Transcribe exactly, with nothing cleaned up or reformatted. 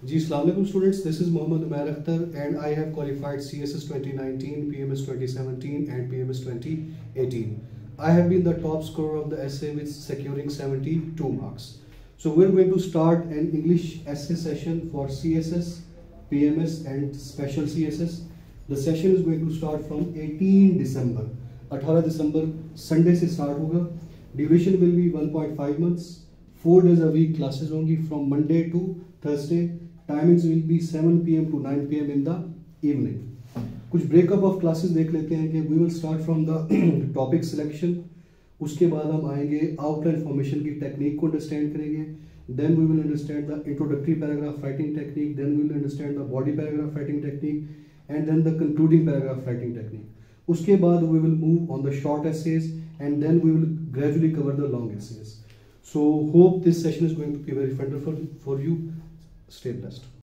जी अस्सलाम वालेकुम students, this is Mohammad Umair Akhtar and I have qualified C S S twenty nineteen, P M S twenty seventeen and P M S twenty eighteen. I have been the top scorer of the essay with securing seventy-two marks. So we're going to start an English essay session for C S S, P M S and special C S S. The session is going to start from eighteenth December. eighteen December Sunday से start होगा. Duration will be one point five months. Four days a week classes होंगी from Monday to Thursday. Timings will be seven P M to nine P M in the evening. कुछ breakup of classes देख लेते हैं कि we will start from the topic selection. उसके बाद हम आएंगे outline formation की technique को understand करेंगे. Then we will understand the introductory paragraph writing technique. Then we will understand the body paragraph writing technique. And then the concluding paragraph writing technique. उसके बाद we will move on the short essays and then we will gradually cover the long essays. So hope this session is going to be very wonderful for you. Stay blessed.